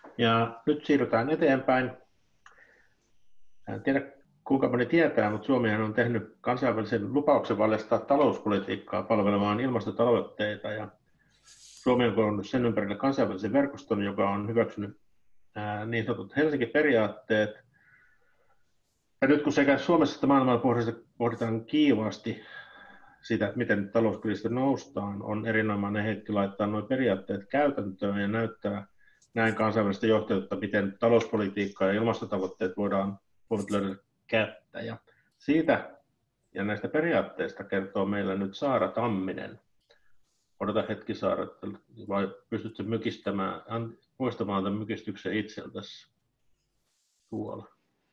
Ja nyt siirrytään eteenpäin. En tiedä kuinka moni tietää, mutta Suomihan on tehnyt kansainvälisen lupauksen valjastaa talouspolitiikkaa palvelemaan ilmastotavoitteita. Ja Suomi on koonnut sen ympärille kansainvälisen verkoston, joka on hyväksynyt niin sanotut Helsinki-periaatteet. Ja nyt kun sekä Suomessa että maailmalla pohditaan kiivaasti sitä, miten talouskriisistä noustaan, on erinomainen hetki laittaa nuo periaatteet käytäntöön ja näyttää näin kansainvälistä johtajuutta, miten talouspolitiikka ja ilmastotavoitteet voivat löydä kättä. Ja siitä ja näistä periaatteista kertoo meille nyt Saara Tamminen. Odota hetki, Saara, vai pystytkö muistamaan tämän mykistyksen itseltäsi tuolla?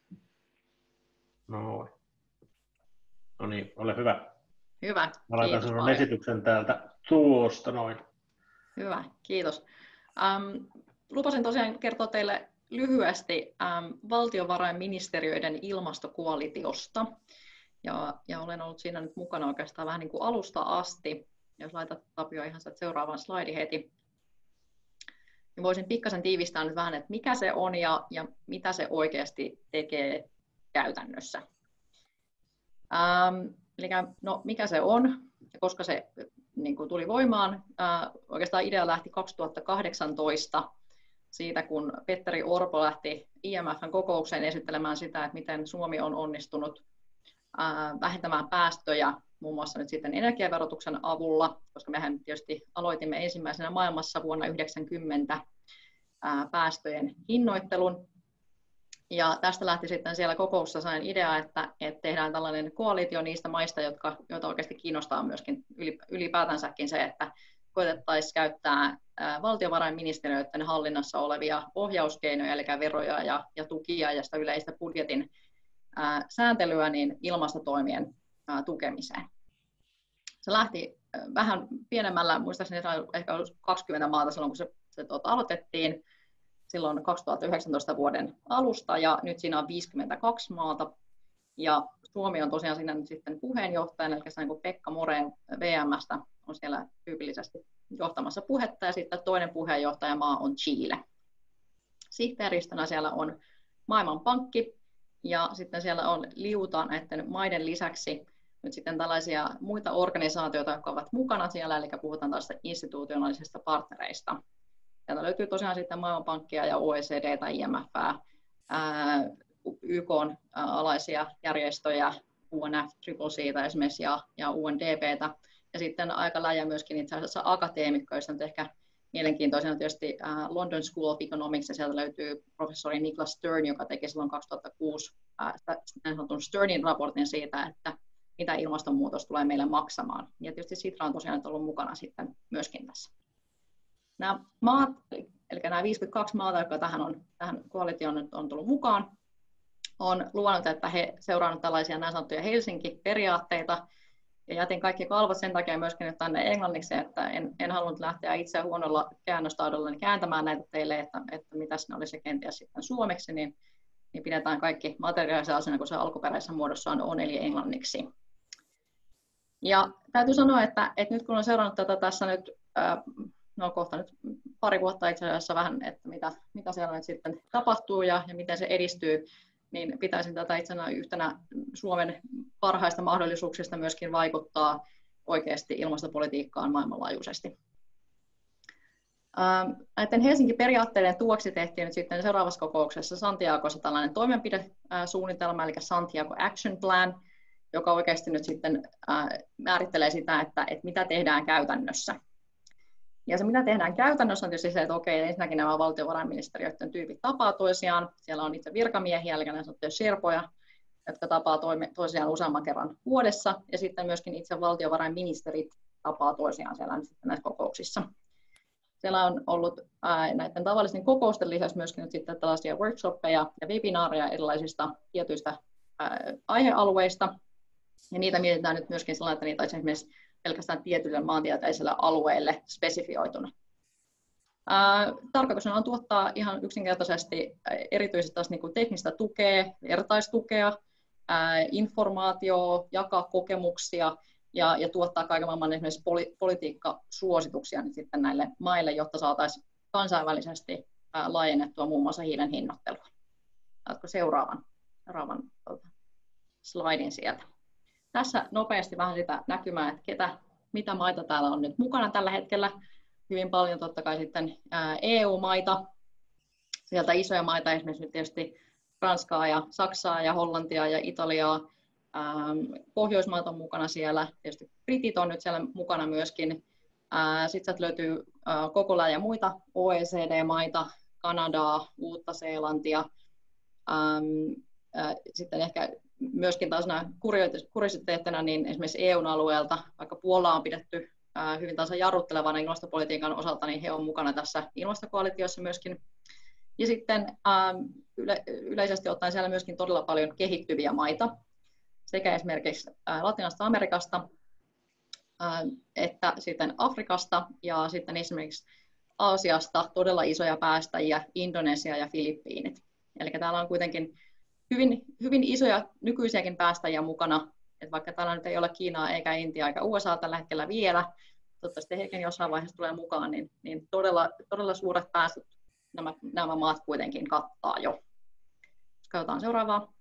No niin, ole hyvä. Hyvä, mä laitan sinun esityksen täältä tuosta noin. Hyvä, kiitos. Lupasin tosiaan kertoa teille lyhyesti valtiovarainministeriöiden ilmastokoalitiosta. Ja olen ollut siinä nyt mukana oikeastaan vähän niin kuin alusta asti. Jos laitat, Tapio, ihan seuraavan slaidin heti. Niin voisin pikkasen tiivistää nyt vähän, että mikä se on ja mitä se oikeasti tekee käytännössä. Eli no, mikä se on ja koska se niin kuin tuli voimaan. Oikeastaan idea lähti 2018 siitä, kun Petteri Orpo lähti IMF:n kokoukseen esittelemään sitä, että miten Suomi on onnistunut vähentämään päästöjä muun muassa nyt sitten energiaverotuksen avulla, koska mehän tietysti aloitimme ensimmäisenä maailmassa vuonna 1990 päästöjen hinnoittelun. Ja tästä lähti sitten siellä kokouksessa sain idea, että tehdään tällainen koalitio niistä maista, joita oikeasti kiinnostaa myöskin ylipäätänsäkin se, että koetettaisiin käyttää valtiovarainministeriöiden hallinnassa olevia ohjauskeinoja, eli veroja ja tukia ja sitä yleistä budjetin sääntelyä niin ilmastotoimien tukemiseen. Se lähti vähän pienemmällä, muistaakseni ehkä 20 maata silloin, kun se aloitettiin silloin 2019 vuoden alusta, ja nyt siinä on 52 maata, ja Suomi on tosiaan siinä nyt sitten puheenjohtajana, eli niin kuin Pekka Moreen VM:stä on siellä tyypillisesti johtamassa puhetta, ja sitten toinen puheenjohtajamaa on Chile. Sihteeristönä siellä on Maailmanpankki, ja sitten siellä on liuta näiden maiden lisäksi nyt sitten tällaisia muita organisaatioita, jotka ovat mukana siellä, eli puhutaan tällaisista institutionaalisista partnereista. Sieltä löytyy tosiaan sitten Maailmanpankkia ja OECD tai IMF:ää, YK:n alaisia järjestöjä, UNFCCC:tä esimerkiksi ja UNDP:tä, ja sitten aika läjä myöskin itse asiassa akateemikkoista, ehkä mielenkiintoisena tietysti London School of Economics, ja sieltä löytyy professori Niklas Stern, joka teki silloin 2006 näin sanotun Sternin raportin siitä, että mitä ilmastonmuutos tulee meille maksamaan. Ja tietysti Sitra on tosiaan ollut mukana sitten myöskin tässä. Nämä maat, eli nämä 52 maata, jotka tähän koalitioon on tullut mukaan, on luvannut, että he seuraavat tällaisia näin sanottuja Helsinki-periaatteita. Ja jätin kaikki kalvot sen takia myöskin nyt tänne englanniksi, että en halunnut lähteä itse huonolla käännöstaidolla kääntämään näitä teille, että mitä ne olisi kenties sitten suomeksi, niin pidetään kaikki materiaali sellaisena kuin se alkuperäisessä muodossaan on, eli englanniksi. Ja täytyy sanoa, että nyt kun olen seurannut tätä tässä nyt, kohta nyt pari vuotta itse asiassa vähän, että mitä siellä nyt sitten tapahtuu ja miten se edistyy, niin pitäisin tätä itsenä yhtenä Suomen parhaista mahdollisuuksista myöskin vaikuttaa oikeasti ilmastopolitiikkaan maailmanlaajuisesti. Näiden Helsinki-periaatteiden tuoksi tehtiin nyt sitten seuraavassa kokouksessa Santiagossa tällainen toimenpidesuunnitelma, eli Santiago Action Plan, joka oikeasti nyt sitten määrittelee sitä, että mitä tehdään käytännössä. Ja se, mitä tehdään käytännössä, on tietysti se, että okei, ensinnäkin nämä valtiovarainministeriöiden tyypit tapaa toisiaan. Siellä on itse virkamiehiä, eli näin sanottuja sherpoja, jotka tapaa toisiaan useamman kerran vuodessa. Ja sitten myöskin itse valtiovarainministerit tapaa toisiaan siellä sitten näissä kokouksissa. Siellä on ollut näiden tavallisten kokousten lisäksi myöskin nyt sitten tällaisia workshoppeja ja webinaareja erilaisista tietyistä aihealueista. Ja niitä mietitään nyt myöskin sellainen, että niitä olisi esimerkiksi pelkästään tietyille maantieteisille alueille spesifioituna. Tarkoituksena on tuottaa ihan yksinkertaisesti erityisesti taas niin kuin teknistä tukea, vertaistukea, informaatiota, jakaa kokemuksia ja tuottaa kaiken maailman esimerkiksi politiikkasuosituksia nyt sitten näille maille, jotta saataisiin kansainvälisesti laajennettua muun muassa hiilen hinnoittelua. Oletko seuraavan slaidin sieltä. Tässä nopeasti vähän sitä näkymää, että mitä maita täällä on nyt mukana tällä hetkellä. Hyvin paljon totta kai sitten EU-maita, sieltä isoja maita, esimerkiksi tietysti Ranskaa ja Saksaa ja Hollantia ja Italiaa. Pohjoismaat on mukana siellä, tietysti Britit on nyt siellä mukana myöskin. Sitten sieltä löytyy koko laaja muita OECD-maita, Kanadaa, Uutta-Seelantia. Sitten ehkä myöskin taas kuriositeettina niin esimerkiksi EUn alueelta, vaikka Puola on pidetty hyvin taas jarruttelevana ilmastopolitiikan osalta, niin he on mukana tässä ilmastokoalitiossa myöskin. Ja sitten yleisesti ottaen siellä myöskin todella paljon kehittyviä maita, sekä esimerkiksi Latinalaisesta Amerikasta, että sitten Afrikasta ja sitten esimerkiksi Aasiasta todella isoja päästäjiä, Indonesia ja Filippiinit. Eli täällä on kuitenkin hyvin isoja nykyisiäkin päästäjiä mukana, että vaikka täällä nyt ei ole Kiinaa eikä Intia eikä USA tällä hetkellä vielä, toivottavasti hekin jossain vaiheessa tulee mukaan, niin todella suuret päästöt nämä maat kuitenkin kattaa jo. Katsotaan seuraavaa.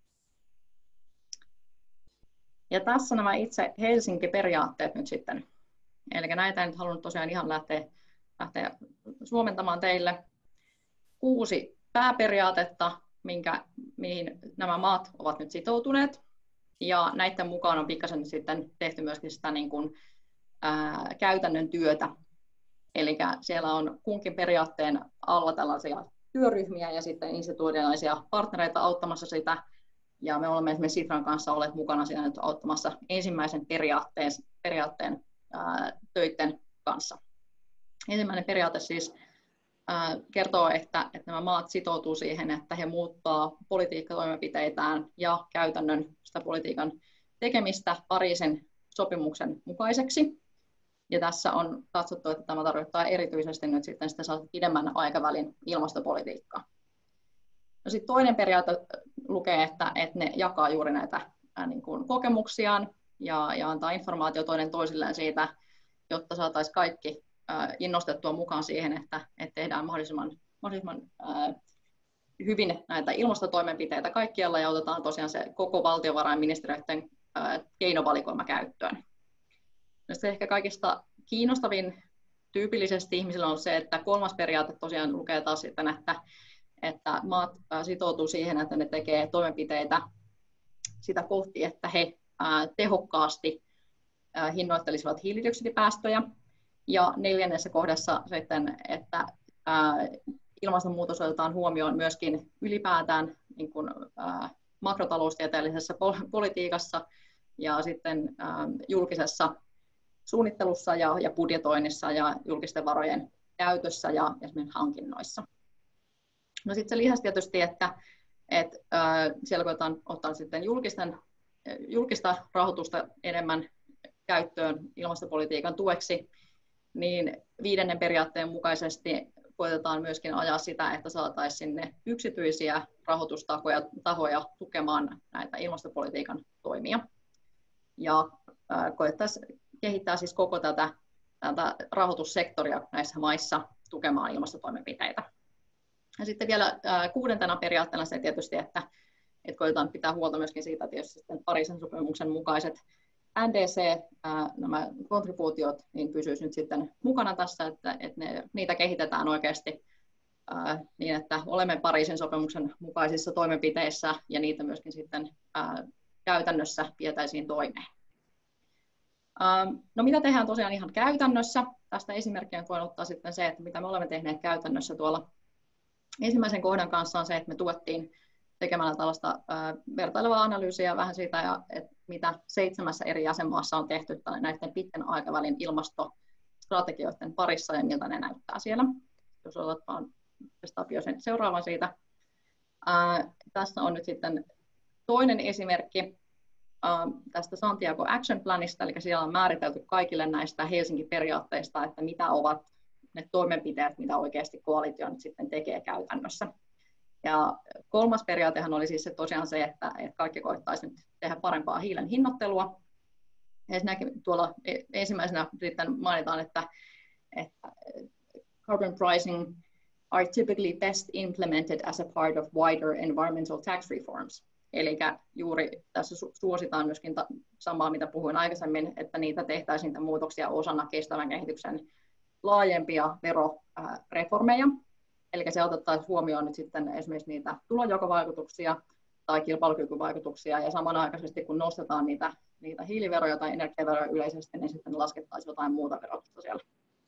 Ja tässä nämä itse Helsinki-periaatteet nyt sitten. Eli näitä en nyt halunnut tosiaan ihan lähteä suomentamaan teille. 6 pääperiaatetta, mihin nämä maat ovat nyt sitoutuneet. Ja näiden mukaan on pikkasen sitten tehty myöskin sitä niin kuin, käytännön työtä. Eli siellä on kunkin periaatteen alla tällaisia työryhmiä ja sitten institutionaalisia partnereita auttamassa sitä. Ja me olemme esimerkiksi Sitran kanssa olleet mukana siinä nyt auttamassa ensimmäisen periaatteen töiden kanssa. Ensimmäinen periaate siis kertoo, että nämä maat sitoutuu siihen, että he muuttaa politiikkatoimenpiteitään ja käytännön sitä politiikan tekemistä Pariisin sopimuksen mukaiseksi. Ja tässä on katsottu, että tämä tarkoittaa erityisesti nyt sitten sitä pidemmän aikavälin ilmastopolitiikkaa. No sitten toinen periaate lukee, että ne jakaa juuri näitä niin kuin kokemuksiaan ja antaa informaatio toinen toisilleen siitä, jotta saataisiin kaikki innostettua mukaan siihen, että tehdään mahdollisimman hyvin näitä ilmastotoimenpiteitä kaikkialla ja otetaan tosiaan se koko valtiovarainministeriöiden keinovalikoima käyttöön. Se ehkä kaikista kiinnostavin tyypillisesti ihmisillä on se, että 3. periaate tosiaan lukee taas sitten, että maat sitoutuu siihen, että ne tekee toimenpiteitä sitä kohti, että he tehokkaasti hinnoittelisivat hiilidioksidipäästöjä. Ja 4. kohdassa sitten, että ilmastonmuutos otetaan huomioon myöskin ylipäätään niin kuin, makrotaloustieteellisessä politiikassa ja sitten julkisessa suunnittelussa ja budjetoinnissa ja julkisten varojen käytössä ja esimerkiksi hankinnoissa. No sitten se lisäsi tietysti, että siellä koetaan ottaa sitten julkista rahoitusta enemmän käyttöön ilmastopolitiikan tueksi, niin 5. periaatteen mukaisesti koetetaan myöskin ajaa sitä, että saataisiin sinne yksityisiä rahoitustahoja tukemaan näitä ilmastopolitiikan toimia. Ja koettaisiin kehittää siis koko tätä rahoitussektoria näissä maissa tukemaan ilmastotoimenpiteitä. Ja sitten vielä 6. periaatteena se tietysti, että koetetaan pitää huolta myöskin siitä, että jos sitten Pariisin sopimuksen mukaiset NDC, nämä kontribuutiot, niin pysyisi nyt sitten mukana tässä, että niitä kehitetään oikeasti niin, että olemme Pariisin sopimuksen mukaisissa toimenpiteissä ja niitä myöskin sitten käytännössä vietäisiin toimeen. No mitä tehdään tosiaan ihan käytännössä? Tästä esimerkkiä voin ottaa sitten se, että mitä me olemme tehneet käytännössä tuolla ensimmäisen kohdan kanssa on se, että me tuettiin tekemällä tällaista vertailevaa analyysiä vähän siitä, että mitä 7 eri jäsenmaassa on tehty näiden pitkän aikavälin ilmastostrategioiden parissa ja miltä ne näyttää siellä. Jos otat vaan sen seuraavan siitä. Tässä on nyt sitten toinen esimerkki tästä Santiago Action Planista, eli siellä on määritelty kaikille näistä Helsinki-periaatteista, että mitä ovat ne toimenpiteet, mitä oikeasti koalitio nyt sitten tekee käytännössä. Ja 3. periaatehan oli siis tosiaan se, että kaikki koettaisiin nyt tehdä parempaa hiilen hinnoittelua. Ensinnäkin tuolla ensimmäisenä sitten mainitaan, että carbon pricing are typically best implemented as a part of wider environmental tax reforms. Eli juuri tässä suositaan myöskin samaa, mitä puhuin aikaisemmin, että niitä tehtäisiin niitä muutoksia osana kestävän kehityksen laajempia veroreformeja. Eli se otettaisiin huomioon nyt sitten esimerkiksi niitä tulonjakovaikutuksia tai kilpailukykyvaikutuksia, ja samanaikaisesti kun nostetaan niitä hiiliveroja tai energiaveroja yleisesti, niin sitten laskettaisiin jotain muuta verotusta siellä.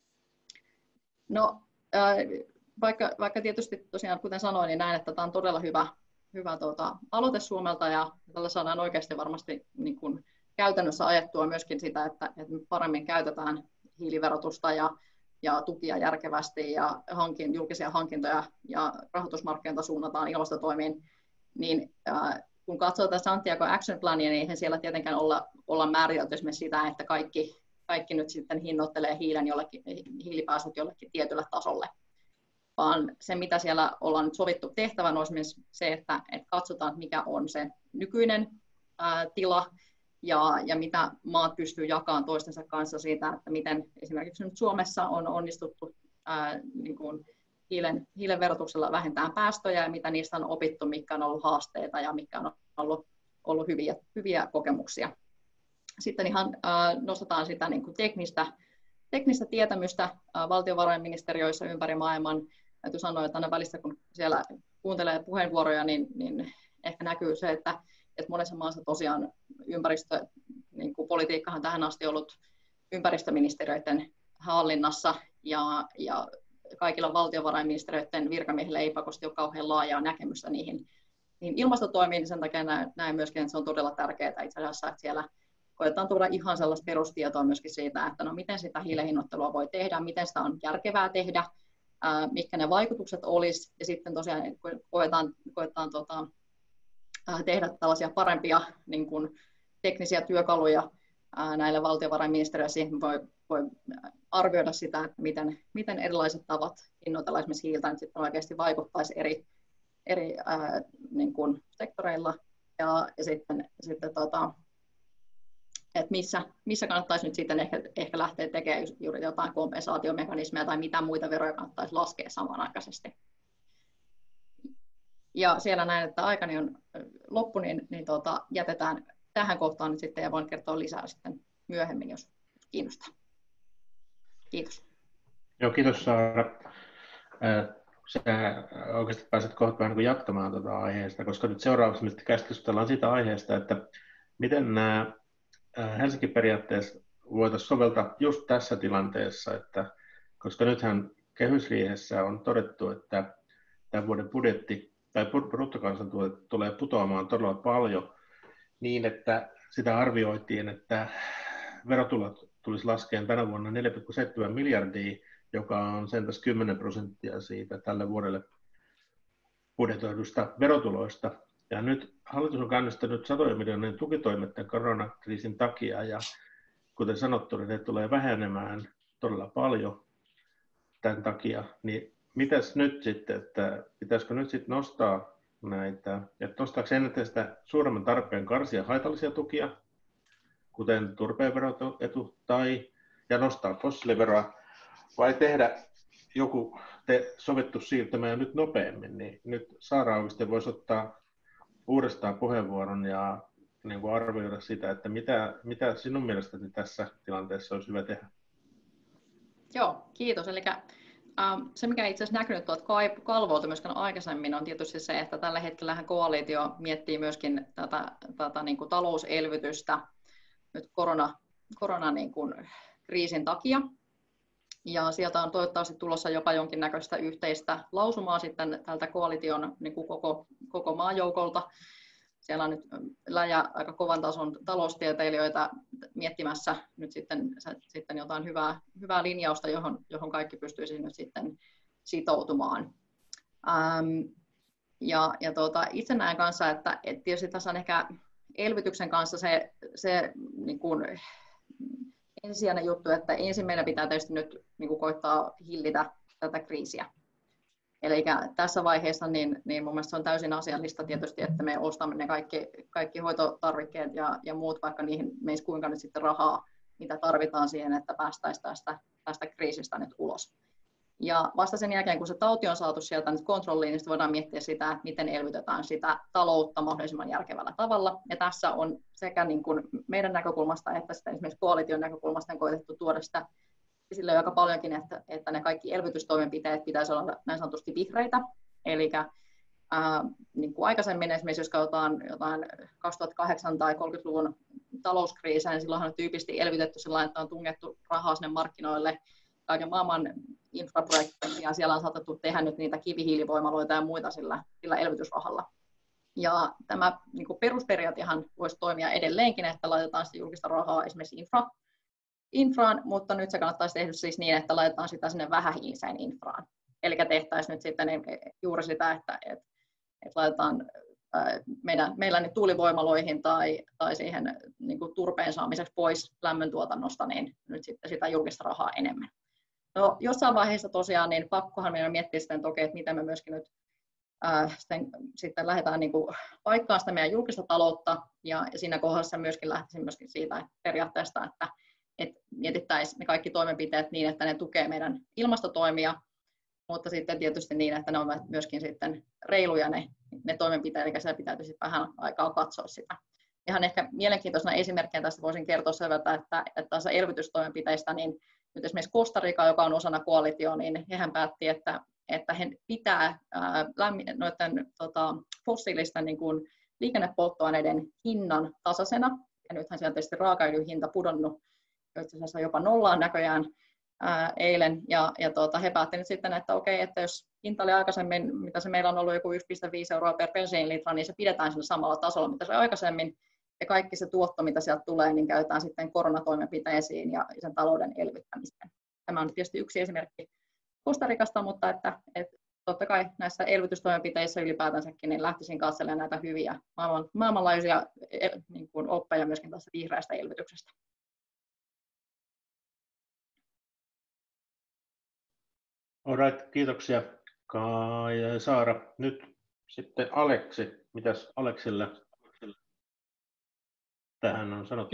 No, vaikka tietysti tosiaan, kuten sanoin, niin näen, että tämä on todella hyvä aloite Suomelta, ja tällä saadaan oikeasti varmasti niin kuin käytännössä ajettua myöskin sitä, että me paremmin käytetään hiiliverotusta ja tukia järkevästi ja julkisia hankintoja ja rahoitusmarkkinoita suunnataan ilmastotoimiin, niin kun katsoo tätä Santiago Action Plania, niin eihän siellä tietenkään olla määritelty esimerkiksi sitä, että kaikki nyt sitten hinnoittelee hiilipäästöt jollekin tietylle tasolle, vaan se, mitä siellä ollaan nyt sovittu tehtävän, on esimerkiksi se, että katsotaan, mikä on se nykyinen tila ja mitä maat pystyy jakamaan toistensa kanssa siitä, että miten esimerkiksi nyt Suomessa on onnistuttu niin kuin hiilen verotuksella vähentämään päästöjä ja mitä niistä on opittu, mitkä on ollut haasteita ja mitkä on ollut hyviä kokemuksia. Sitten ihan nostetaan sitä niin kuin teknistä tietämystä valtiovarainministeriöissä ympäri maailman. Täytyy sanoa, että aina välissä kun siellä kuuntelee puheenvuoroja, niin ehkä näkyy se, että monessa maassa tosiaan ympäristöpolitiikkahan tähän asti ollut ympäristöministeriöiden hallinnassa ja kaikilla valtiovarainministeriöiden virkamiehillä ei pakosti ole kauhean laajaa näkemystä niihin ilmastotoimiin, niin sen takia näen myöskin, että se on todella tärkeää itse asiassa, että siellä koetaan tuoda ihan sellaista perustietoa myöskin siitä, että no miten sitä hiilenhinnoittelua voi tehdä, miten sitä on järkevää tehdä, mitkä ne vaikutukset olisi, ja sitten tosiaan koetaan tehdä tällaisia parempia niin kuin teknisiä työkaluja näille valtiovarainministeriöille, siihen voi arvioida sitä, että miten erilaiset tavat hinnoitella esimerkiksi hiiltä nyt sitten oikeasti vaikuttaisi eri niin kuin sektoreilla, ja sitten että missä kannattaisi nyt sitten ehkä lähteä tekemään juuri jotain kompensaatiomekanismeja tai mitä muita veroja kannattaisi laskea samanaikaisesti. Ja siellä näin, että aikani on loppu, niin jätetään tähän kohtaan nyt sitten ja voin kertoa lisää sitten myöhemmin, jos kiinnostaa. Kiitos. Joo, kiitos Saara. Sä oikeasti pääset kohta vähän jatkamaan tuota aiheesta, koska nyt seuraavaksi me keskustellaan siitä aiheesta, että miten nämä Helsingin periaatteessa voitaisiin soveltaa just tässä tilanteessa, koska nythän kehysriihessä on todettu, että tämän vuoden budjetti tai bruttokansantuote tulee putoamaan todella paljon niin, että sitä arvioitiin, että verotulot tulisi laskeen tänä vuonna 4,7 miljardia, joka on sentäs 10% siitä tälle vuodelle budjetoidusta verotuloista. Ja nyt hallitus on käynnistänyt satojen miljoonien tukitoimet koronakriisin takia, ja kuten sanottu, niin ne tulee vähenemään todella paljon tämän takia. Niin mitäs nyt sitten, että pitäisikö nyt sitten nostaa näitä, että nostaako ennätystä suuremman tarpeen karsia haitallisia tukia, kuten turpeen veroetu, ja nostaa fossiiliveroa, vai tehdä joku sovittu siirtymä nyt nopeammin, niin nyt Saara oikeasti voisi ottaa uudestaan puheenvuoron ja niin kuin arvioida sitä, että mitä sinun mielestäsi tässä tilanteessa olisi hyvä tehdä? Joo, kiitos. Eli se, mikä itse asiassa näkynyt tuolta kalvolta myöskin aikaisemmin, on tietysti se, että tällä hetkellä koalitio miettii myöskin tätä niin kuin talouselvytystä nyt korona niin kuin kriisin takia. Ja sieltä on toivottavasti tulossa jopa jonkinnäköistä yhteistä lausumaa sitten tältä koalition niin kuin koko maajoukolta. Siellä on nyt aika kovan tason taloustieteilijöitä miettimässä nyt sitten jotain hyvää linjausta, johon kaikki pystyisi nyt sitten sitoutumaan. Itse näen kanssa, että tietysti tässä on ehkä elvytyksen kanssa se niin kuin ensisijainen juttu, että ensin meidän pitää tietysti nyt niin kuin koittaa hillitä tätä kriisiä. Eli tässä vaiheessa niin mun mielestä se on täysin asiallista tietysti, että me ostamme ne kaikki hoitotarvikkeet ja muut, vaikka niihin meistä kuinka nyt sitten rahaa, mitä tarvitaan siihen, että päästäisiin tästä kriisistä nyt ulos. Ja vasta sen jälkeen, kun se tauti on saatu sieltä nyt kontrolliin, niin voidaan miettiä sitä, että miten elvytetään sitä taloutta mahdollisimman järkevällä tavalla. Ja tässä on sekä niin kuin meidän näkökulmasta että sitten esimerkiksi koalition näkökulmasta on koetettu tuoda sitä esille aika paljonkin, että ne kaikki elvytystoimenpiteet pitäisi olla näin sanotusti vihreitä. Eli niin kuin aikaisemmin esimerkiksi, jos katsotaan jotain 2008 tai 30-luvun talouskriisiä, niin silloinhan on tyypillisesti elvytetty sillä että on tungettu rahaa sinne markkinoille kaiken maailman infraprojekteja, ja siellä on saatettu tehdä nyt niitä kivihiilivoimaloita ja muita sillä elvytysrahalla. Ja tämä niin kuin perusperiaatehan voisi toimia edelleenkin, että laitetaan sitä julkista rahaa esimerkiksi infraan, mutta nyt se kannattaisi tehdä siis niin, että laitetaan sitä sinne vähähiiliseen infraan. Eli tehtäisiin nyt sitten juuri sitä, että laitetaan meillä niin tuulivoimaloihin tai siihen niin kuin turpeen saamiseksi pois lämmöntuotannosta, niin nyt sitten sitä julkista rahaa enemmän. No, jossain vaiheessa tosiaan, niin pakkohan meidän miettiä sitten toki, että miten me myöskin nyt sitten lähdetään niin kuin paikkaamaan sitä meidän julkista taloutta, ja siinä kohdassa myöskin lähtisin myöskin siitä että periaatteesta, että mietittäisiin ne kaikki toimenpiteet niin, että ne tukee meidän ilmastotoimia, mutta sitten tietysti niin, että ne ovat myöskin sitten reiluja ne toimenpiteet, eli siellä pitää sitten vähän aikaa katsoa sitä. Ihan ehkä mielenkiintoisena esimerkkinä tästä voisin kertoa sen, että tässä elvytystoimenpiteistä, niin nyt esimerkiksi Costa Rica, joka on osana koalitioa, niin hehän päätti, että he pitää noiden fossiilisten niin kuin liikennepolttoaineiden hinnan tasaisena, ja nythän siellä on tietysti raakaöljyn hinta pudonnut itse asiassa jopa nollaan näköjään eilen, ja he päättivät sitten, että okei, että jos hinta oli aikaisemmin, mitä se meillä on ollut joku 1,5 € per bensiinilitra, niin se pidetään sillä samalla tasolla, mitä se aikaisemmin, ja kaikki se tuotto, mitä sieltä tulee, niin käytetään sitten koronatoimenpiteisiin ja sen talouden elvyttämiseen. Tämä on tietysti yksi esimerkki Costa Ricasta, mutta että totta kai näissä elvytystoimenpiteissä ylipäätänsäkin niin lähtisin katselemaan näitä hyviä maailmanlaajuisia niin kuin oppeja myöskin tästä vihreästä elvytyksestä. Alright, kiitoksia Kai ja Saara. Nyt sitten Aleksi. Mitäs Aleksille tähän on sanottu?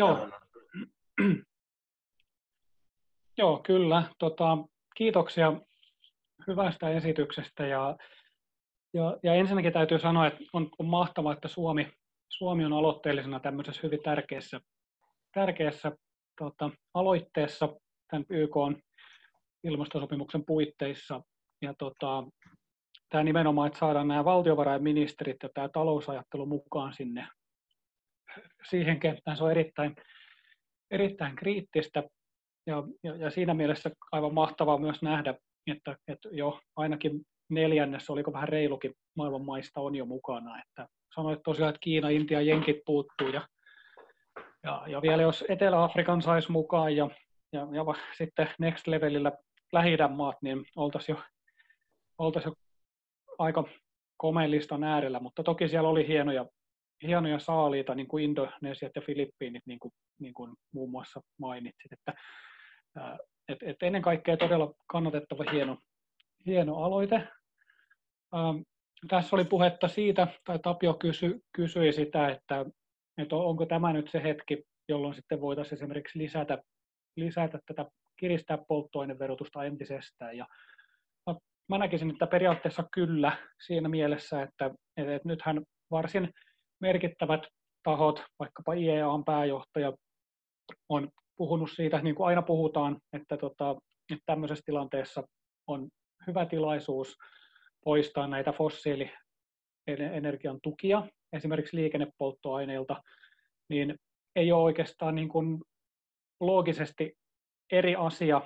Joo, kyllä. Kiitoksia hyvästä esityksestä. Ja ensinnäkin täytyy sanoa, että on mahtavaa, että Suomi on aloitteellisena tämmöisessä hyvin tärkeässä aloitteessa tämän YK:n ilmastosopimuksen puitteissa. Ja tämä nimenomaan, että saadaan nämä valtiovarainministerit ja tämä talousajattelu mukaan siihen kenttään, se on erittäin kriittistä. Ja siinä mielessä aivan mahtavaa myös nähdä, että jo ainakin 1/4, oliko vähän reilukin, maailman maista on jo mukana. Että sanoit tosiaan, että Kiina, Intia, Jenkit puuttuu. Ja vielä jos Etelä-Afrikan saisi mukaan ja sitten next levelillä Lähi-idän maat, niin oltaisiin jo aika komeen listan äärellä. Mutta toki siellä oli hienoja saaliita, niin kuin Indonesiat ja Filippiinit, niin kuin muun muassa mainitsit. Että ennen kaikkea todella kannatettava hieno aloite. Tässä oli puhetta siitä, tai Tapio kysyi sitä, että onko tämä nyt se hetki, jolloin sitten voitaisiin esimerkiksi lisätä tätä, kiristää polttoaineverotusta entisestään. Ja mä näkisin, että periaatteessa kyllä siinä mielessä, että nythän varsin merkittävät tahot, vaikkapa IEA:n pääjohtaja, on puhunut siitä, niin kuin aina puhutaan, että tämmöisessä tilanteessa on hyvä tilaisuus poistaa näitä fossiilienergian tukia, esimerkiksi liikennepolttoaineilta, niin ei ole oikeastaan niin kuin loogisesti eri asia,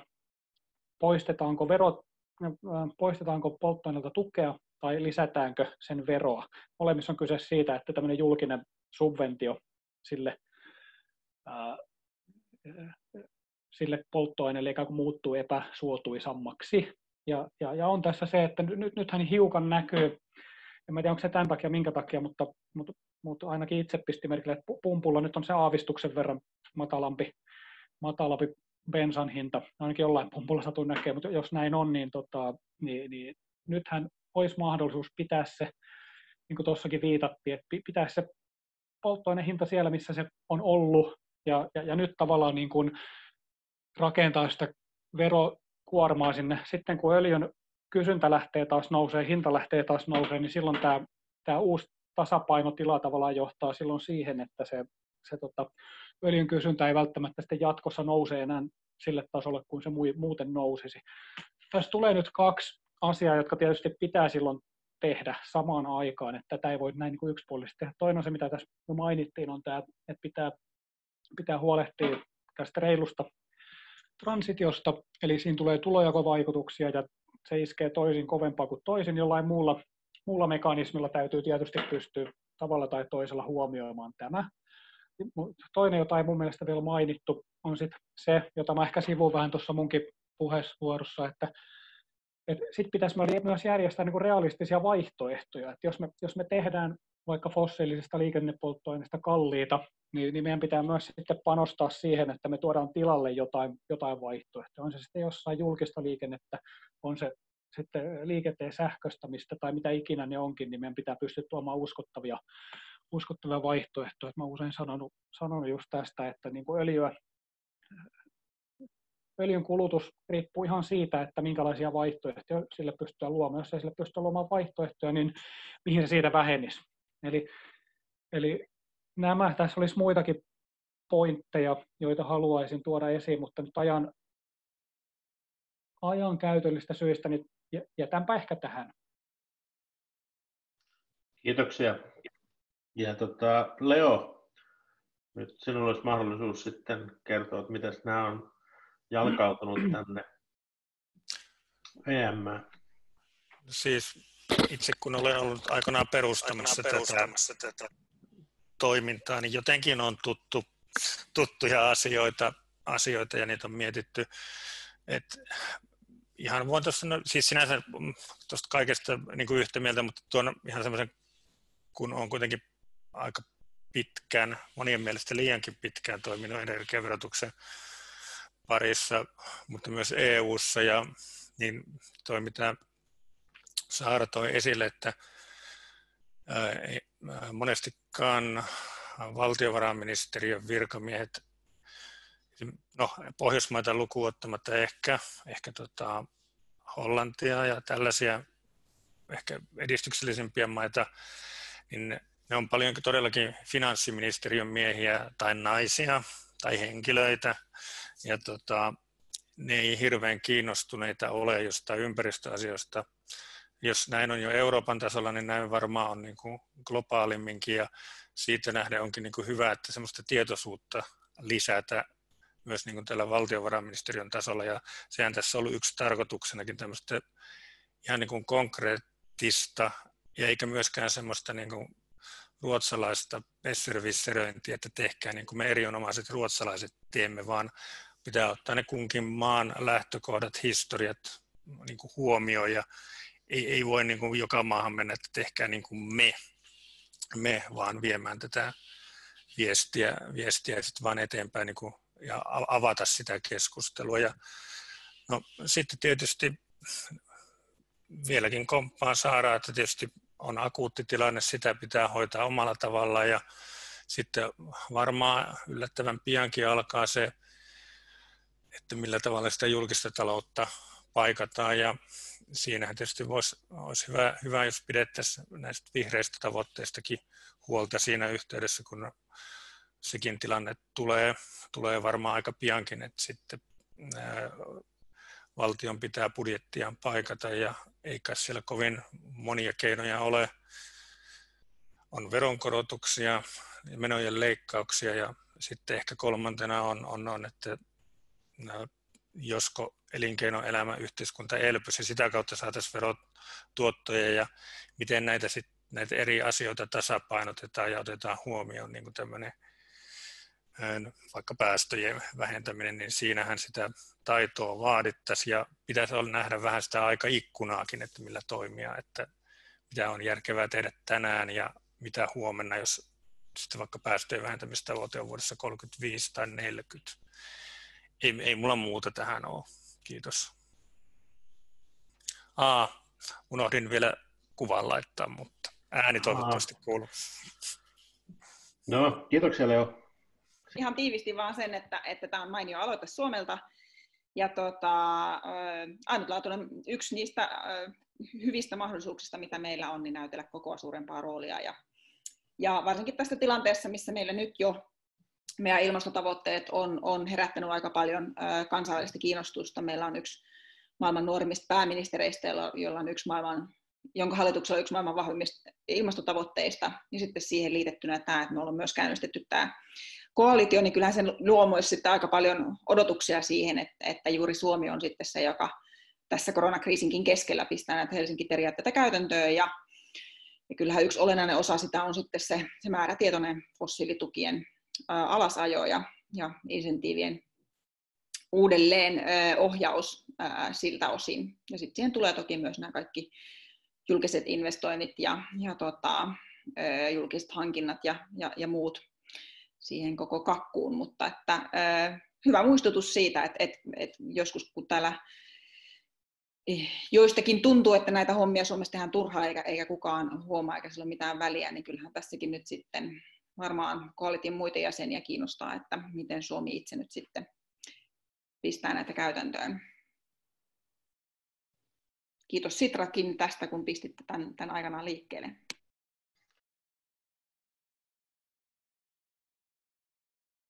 poistetaanko polttoaineilta tukea tai lisätäänkö sen veroa. Molemmissa on kyse siitä, että tämmöinen julkinen subventio sille polttoaineelle ikään kuin muuttuu epäsuotuisammaksi. Ja on tässä se, että nythän hiukan näkyy, en tiedä onko se tämän takia, minkä takia, mutta ainakin itse pisti merkille, että pumpulla nyt on se aavistuksen verran matalampi bensan hinta, ainakin jollain pumpulla satuin näkee, mutta jos näin on, niin nythän olisi mahdollisuus pitää se, niin kuin tuossakin viitattiin, että pitää se polttoainehinta siellä, missä se on ollut, ja nyt tavallaan niin kuin rakentaa sitä verokuormaa sinne. Sitten kun öljyn kysyntä lähtee taas nousee, hinta lähtee taas nousee, niin silloin tämä uusi tasapainotila tavallaan johtaa silloin siihen, että se öljyn kysyntä ei välttämättä sitten jatkossa nouse enää sille tasolle, kuin se muuten nousisi. Tässä tulee nyt kaksi asiaa, jotka tietysti pitää silloin tehdä samaan aikaan, että tätä ei voi näin niin kuin yksipuolisesti tehdä. Toinen on se, mitä tässä jo mainittiin, on tämä, että pitää huolehtia tästä reilusta transitiosta, eli siinä tulee tulojakovaikutuksia ja se iskee toisin kovempaa kuin toisin. Jollain muulla mekanismilla täytyy tietysti pystyä tavalla tai toisella huomioimaan tämä. Toinen, jota ei mun mielestä vielä mainittu, on sitten se, jota mä ehkä sivuun vähän tuossa munkin puheenvuorossa, että sitten pitäisi myös järjestää niin kuin realistisia vaihtoehtoja. Että jos me tehdään vaikka fossiilisista liikennepolttoaineista kalliita, niin meidän pitää myös sitten panostaa siihen, että me tuodaan tilalle jotain vaihtoehtoja. On se sitten jossain julkista liikennettä, on se sitten liikenteen sähköstämistä tai mitä ikinä ne onkin, niin meidän pitää pystyä tuomaan uskottavia vaihtoehtoja. Mä usein sanonut just tästä, että niin kuin öljyn kulutus riippuu ihan siitä, että minkälaisia vaihtoehtoja sille pystytään luomaan. Jos ei sille pystytä luomaan vaihtoehtoja, niin mihin se siitä vähenisi. Eli tässä olisi muitakin pointteja, joita haluaisin tuoda esiin, mutta nyt ajan käytöllistä syistä niin jätänpä ehkä tähän. Kiitoksia. Ja Leo, nyt sinulla olisi mahdollisuus sitten kertoa, että miten nämä on jalkautunut tänne VM:ään. Siis itse kun olen ollut aikanaan perustamassa tätä toimintaa, niin jotenkin on tuttuja asioita ja niitä on mietitty. Ihan voin tuossa, siis sinänsä tuosta kaikesta niin kuin yhtä mieltä, mutta tuon ihan semmoisen, kun on kuitenkin aika pitkään, monien mielestä liiankin pitkään toiminut energiaverotuksen parissa, mutta myös EU:ssa, ja niin toi mitä Saara toi esille, että monestikaan valtiovarainministeriön virkamiehet, no Pohjoismaita lukuun ottamatta ehkä Hollantia ja tällaisia ehkä edistyksellisempiä maita, niin ne on paljon todellakin finanssiministeriön miehiä tai naisia tai henkilöitä, ja ne ei hirveän kiinnostuneita ole jostain ympäristöasioista. Jos näin on jo Euroopan tasolla, niin näin varmaan on niin kuin globaalimminkin, ja siitä nähden onkin niin kuin hyvä, että semmoista tietoisuutta lisätä myös niin kuin tällä valtiovarainministeriön tasolla, ja sehän tässä on ollut yksi tarkoituksenakin tämmöistä ihan niin kuin konkreettista, ja eikä myöskään semmoista niin kuin ruotsalaista besserwisseröintiä, että tehkää niin kuin me erinomaiset ruotsalaiset teemme, vaan pitää ottaa ne kunkin maan lähtökohdat, historiat niin kuin huomioon, ja ei voi niin kuin joka maahan mennä, että tehkää niin kuin me vaan viemään tätä viestiä ja sitten vaan eteenpäin niin kuin, ja avata sitä keskustelua. Ja, no, sitten tietysti vieläkin komppaan Saaraa, että tietysti on akuutti tilanne, sitä pitää hoitaa omalla tavallaan, ja sitten varmaan yllättävän piankin alkaa se, että millä tavalla sitä julkista taloutta paikataan, ja siinähän tietysti olisi hyvä, jos pidettäisiin näistä vihreistä tavoitteistakin huolta siinä yhteydessä, kun sekin tilanne tulee varmaan aika piankin, että sitten valtion pitää budjettiaan paikata, ja eikä siellä kovin monia keinoja ole. On veronkorotuksia ja menojen leikkauksia, ja sitten ehkä kolmantena on että josko elinkeinoelämä, yhteiskunta elpyisi, sitä kautta saataisiin verotuottoja, ja miten näitä eri asioita tasapainotetaan ja otetaan huomioon niin kuin tämmöinen vaikka päästöjen vähentäminen, niin siinähän sitä taitoa vaadittaisiin, ja pitäisi nähdä vähän sitä aikaikkunaakin, että millä toimia, että mitä on järkevää tehdä tänään ja mitä huomenna, jos sitten vaikka päästöjen vähentämistavoite on vuodessa 35 tai 40. Ei mulla muuta tähän ole. Kiitos. Unohdin vielä kuvan laittaa, mutta ääni toivottavasti kuuluu. No, kiitoksia Leo. Ihan tiivisti vaan sen, että tämä on mainio aloite Suomelta. Ja ainutlaatuinen yksi niistä hyvistä mahdollisuuksista, mitä meillä on, niin näytellä kokoa suurempaa roolia. Ja varsinkin tässä tilanteessa, missä meillä nyt jo meidän ilmastotavoitteet on herättänyt aika paljon kansainvälistä kiinnostusta. Meillä on yksi maailman nuorimmista pääministereistä, jolla on jonka hallituksella on yksi maailman vahvimmista ilmastotavoitteista, ja sitten siihen liitettynä tämä, että me ollaan myös käynnistetty tämä koalitio, niin kyllähän se luo myös sitten aika paljon odotuksia siihen, että juuri Suomi on sitten se, joka tässä koronakriisinkin keskellä pistää näitä Helsinki-periaatteita käytäntöön, ja kyllähän yksi olennainen osa sitä on sitten se määrätietoinen fossiilitukien alasajo ja insentiivien uudelleen ohjaus siltä osin. Ja sitten siihen tulee toki myös nämä kaikki julkiset investoinnit ja julkiset hankinnat ja muut siihen koko kakkuun. Mutta että, hyvä muistutus siitä, että joskus kun täällä joistakin tuntuu, että näitä hommia Suomessa tehdään turhaa eikä kukaan huomaa eikä sillä ole mitään väliä, niin kyllähän tässäkin nyt sitten varmaan koalition muita jäseniä kiinnostaa, että miten Suomi itse nyt sitten pistää näitä käytäntöön. Kiitos Sitrakin tästä, kun pistitte tämän aikanaan liikkeelle.